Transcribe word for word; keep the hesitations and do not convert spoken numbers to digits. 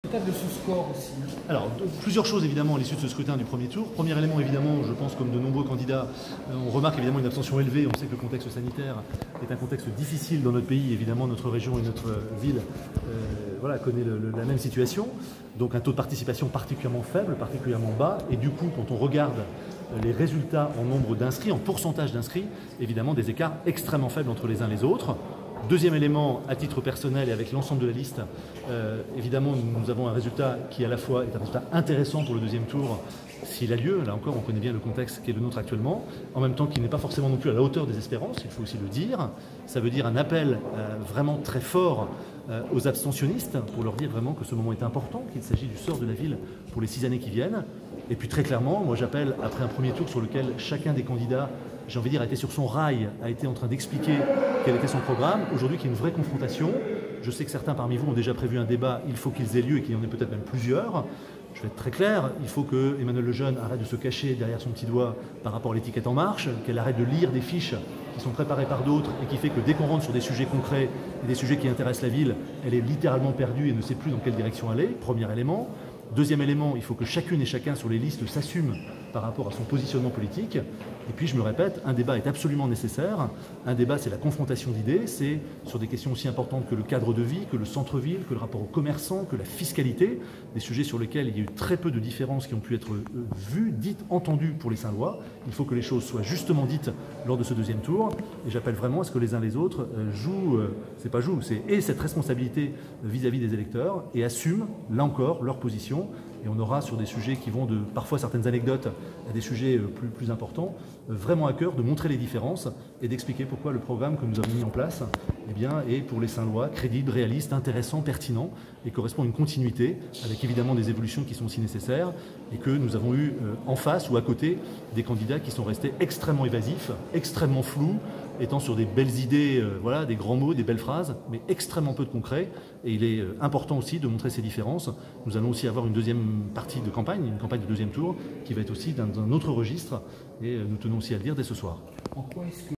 De ce score aussi. Alors, plusieurs choses évidemment à l'issue de ce scrutin du premier tour. Premier élément évidemment, je pense comme de nombreux candidats, on remarque évidemment une abstention élevée. On sait que le contexte sanitaire est un contexte difficile dans notre pays. Évidemment, notre région et notre ville euh, voilà, connaît le, le, la même situation. Donc un taux de participation particulièrement faible, particulièrement bas. Et du coup, quand on regarde les résultats en nombre d'inscrits, en pourcentage d'inscrits, évidemment des écarts extrêmement faibles entre les uns et les autres. Deuxième élément, à titre personnel et avec l'ensemble de la liste, euh, évidemment nous avons un résultat qui à la fois est un résultat intéressant pour le deuxième tour s'il a lieu. Là encore on connaît bien le contexte qui est le nôtre actuellement, en même temps qu'il n'est pas forcément non plus à la hauteur des espérances, il faut aussi le dire. Ça veut dire un appel euh, vraiment très fort euh, aux abstentionnistes pour leur dire vraiment que ce moment est important, qu'il s'agit du sort de la ville pour les six années qui viennent. Et puis très clairement, moi j'appelle après un premier tour sur lequel chacun des candidats, j'ai envie de dire, a été sur son rail, a été en train d'expliquer quel était son programme. Aujourd'hui, qu'il y ait une vraie confrontation. Je sais que certains parmi vous ont déjà prévu un débat, il faut qu'ils aient lieu et qu'il y en ait peut-être même plusieurs. Je vais être très clair, il faut que Emmanuelle Lejeune arrête de se cacher derrière son petit doigt par rapport à l'étiquette En Marche, qu'elle arrête de lire des fiches qui sont préparées par d'autres et qui fait que dès qu'on rentre sur des sujets concrets et des sujets qui intéressent la ville, elle est littéralement perdue et ne sait plus dans quelle direction aller. Premier élément. Deuxième élément, il faut que chacune et chacun sur les listes s'assume par rapport à son positionnement politique. Et puis, je me répète, un débat est absolument nécessaire. Un débat, c'est la confrontation d'idées, c'est sur des questions aussi importantes que le cadre de vie, que le centre-ville, que le rapport aux commerçants, que la fiscalité, des sujets sur lesquels il y a eu très peu de différences qui ont pu être vues, dites, entendues pour les Saint-Lois. Il faut que les choses soient justement dites lors de ce deuxième tour. Et j'appelle vraiment à ce que les uns les autres jouent, c'est pas jouent, c'est et cette responsabilité vis-à-vis des électeurs et assument, là encore, leur position. Et on aura sur des sujets qui vont de parfois certaines anecdotes à des sujets plus, plus importants, vraiment à cœur de montrer les différences et d'expliquer pourquoi le programme que nous avons mis en place eh bien, est pour les Saint-Lois crédible, réaliste, intéressant, pertinent et correspond à une continuité avec évidemment des évolutions qui sont aussi nécessaires et que nous avons eu en face ou à côté des candidats qui sont restés extrêmement évasifs, extrêmement flous, étant sur des belles idées, euh, voilà, des grands mots, des belles phrases, mais extrêmement peu de concret. Et il est euh, important aussi de montrer ces différences. Nous allons aussi avoir une deuxième partie de campagne, une campagne de deuxième tour, qui va être aussi dans un autre registre. Et euh, nous tenons aussi à le dire dès ce soir. En quoi est-ce que